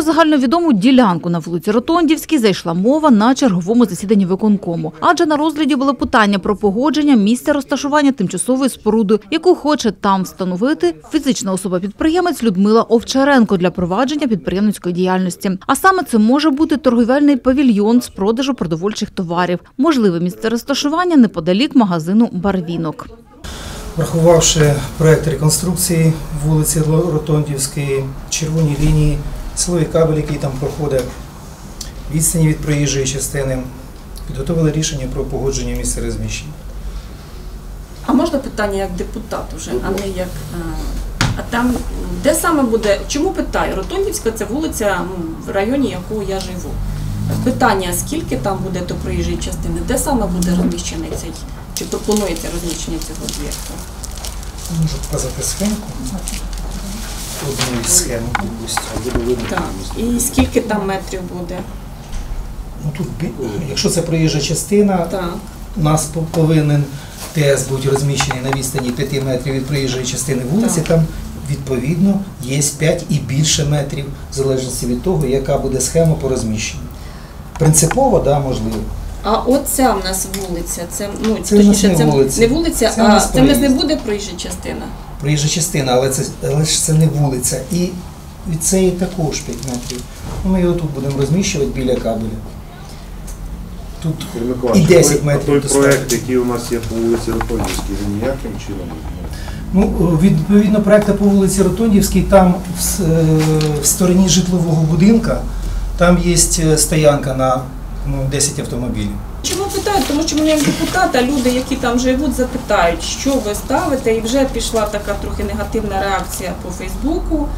загальновідому ділянку на вулиці Ротондівській зайшла мова на черговому засіданні виконкому. Адже на розгляді було питання про погодження місця розташування тимчасової споруди, яку хоче там встановити фізична особа-підприємець Людмила Овчаренко для провадження підприємницької діяльності. А саме це може бути торгівельний павільйон з продажу продовольчих товарів. Можливе місце розташування неподалік магазину «Барвінок». Врахувавши проєкт реконструкції вулиці Ротондівської, червоні лінії, силовий кабель, який там проходить, відстані від проїжджої частини, підготовили рішення про погодження місця розміщення. А можна питання як депутат вже, а не як... А там, де саме буде, чому питаю? Ротондівська – це вулиця, в районі, якого я живу. Питання, скільки там буде до проїжджої частини, де саме буде розміщений цей, чи пропонується розміщення цього об'єкту? Можу показати схемку. Одну із схем, Так. І скільки там метрів буде? Ну, тут, якщо це проїжджа частина, Так. у нас повинен ТС бути розміщений на відстані 5 метрів від проїжджої частини вулиці, Так. там відповідно є 5 і більше метрів, в залежності від того, яка буде схема по розміщенню. Принципово, да, можливо. А оця в нас вулиця, це, ну, Це точніше, не вулиця. Не вулиця, Це а це не буде проїжджа частина? Проїжджа частина, але ж це не вулиця. І від цієї також 5 метрів. Ми його тут будемо розміщувати біля кабеля. Тут і 10 метрів. А той проєкт, який у нас є по вулиці Ротондівській, він ніяким чином? Ну, відповідно проєкту по вулиці Ротондівській, там в стороні житлового будинка, там є стоянка на 10 автомобілів. Чому питають? Тому що мене як депутата, люди, які там живуть, запитають, що ви ставите, і вже пішла така трохи негативна реакція по Фейсбуку.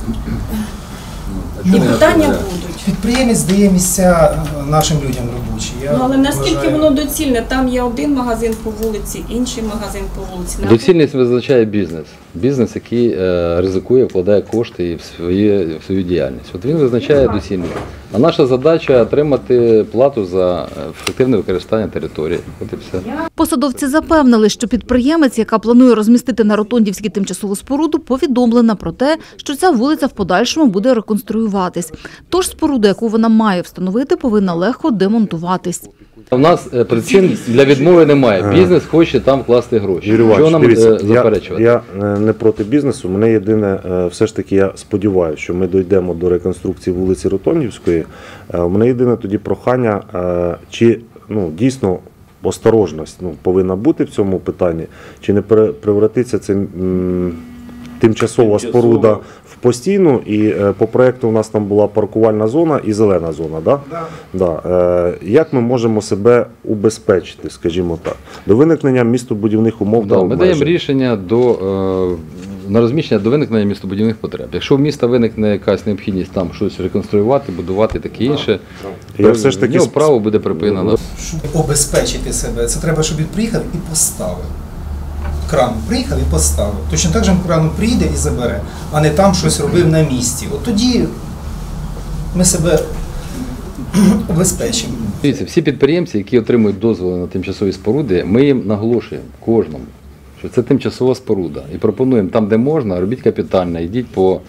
І питання будуть. Підприємець дає місця нашим людям робочі. Ну, але наскільки воно доцільне? Там є один магазин по вулиці, інший магазин по вулиці. Доцільність визначає бізнес. Бізнес, який ризикує, вкладає кошти в свою діяльність. От він визначає доцільність. А наша задача – отримати плату за ефективне використання території. От і все. Посадовці запевнили, що підприємець, яка планує розмістити на Ротондівській тимчасову споруду, повідомлена про те, що ця вулиця в подальшому буде реконструюватись. Тож споруда, яку вона має встановити, повинна легко демонтуватись. У нас причин для відмови немає. Бізнес хоче там вкласти гроші. Юрій Що Іванович, нам дивіться, заперечувати? я не проти бізнесу. Мене єдине, все ж таки, я сподіваюся, що ми дійдемо до реконструкції вулиці Ротондівської. У мене єдине тоді прохання, чи дійсно осторожність повинна бути в цьому питанні, чи не превратиться це тимчасова споруда в постійну, і по проєкту у нас там була паркувальна зона і зелена зона. Да? Да. Як ми можемо себе убезпечити, скажімо так, до виникнення містобудівних умов та обмежень? Ми даємо рішення на розміщення до виникнення містобудівних потреб. Якщо в міста виникне якась необхідність там щось реконструювати, будувати, таке інше, то все ж таки в нього право буде припинено. Щоб обезпечити себе, це треба, щоб він приїхав і поставив. Кран приїхав і поставив. Точно так же кран приїде і забере, а не там щось робив на місці. От тоді ми себе обезпечимо. Дивіться, всі підприємці, які отримують дозволи на тимчасові споруди, ми їм наголошуємо кожному, що це тимчасова споруда. І пропонуємо там, де можна, робіть капітально, йдіть по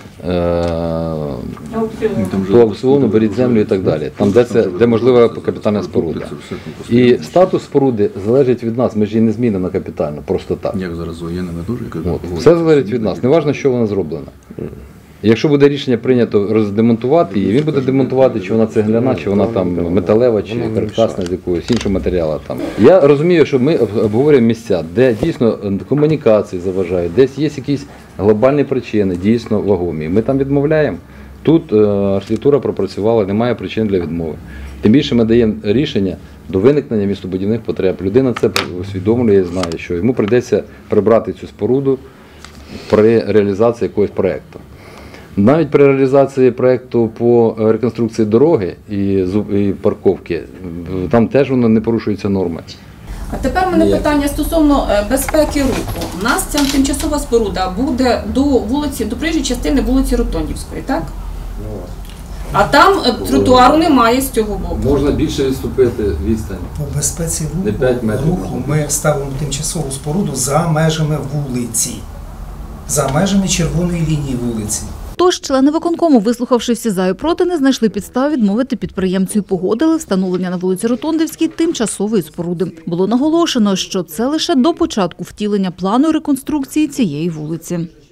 аукціону, беріть землю і так далі. Там, де можлива капітальна споруда. І статус споруди залежить від нас, ми ж її не змінимо капітально, просто так. Як зараз воєнними дуже? Все залежить від нас, не важливо, що вона зроблена. Якщо буде рішення прийнято роздемонтувати її, він буде демонтувати, чи вона цегляна, чи вона там металева, чи каркасна з якогось іншого матеріалу. Там. Я розумію, що ми обговорюємо місця, де дійсно комунікації заважають, десь є якісь глобальні причини, дійсно вагомі. Ми там відмовляємо. Тут архітектура пропрацювала, немає причин для відмови. Тим більше ми даємо рішення до виникнення містобудівних потреб. Людина це усвідомлює, знає, що йому прийдеться прибрати цю споруду при реалізації якогось проєкту. Навіть при реалізації проєкту по реконструкції дороги і парковки, там теж воно не порушуються норми. А тепер у мене питання стосовно безпеки руху. У нас ця тимчасова споруда буде до проїжджої частини вулиці Ротондівської, так? А там тротуару немає з цього боку. Можна більше відступити відстань. По безпеці Не 5 метрів. руху ми ставимо тимчасову споруду за межами вулиці, за межами червоної лінії вулиці. Тож члени виконкому, вислухавши всі за і проти, не знайшли підстав відмовити підприємцю і погодили встановлення на вулиці Ротондівській тимчасової споруди. Було наголошено, що це лише до початку втілення плану реконструкції цієї вулиці.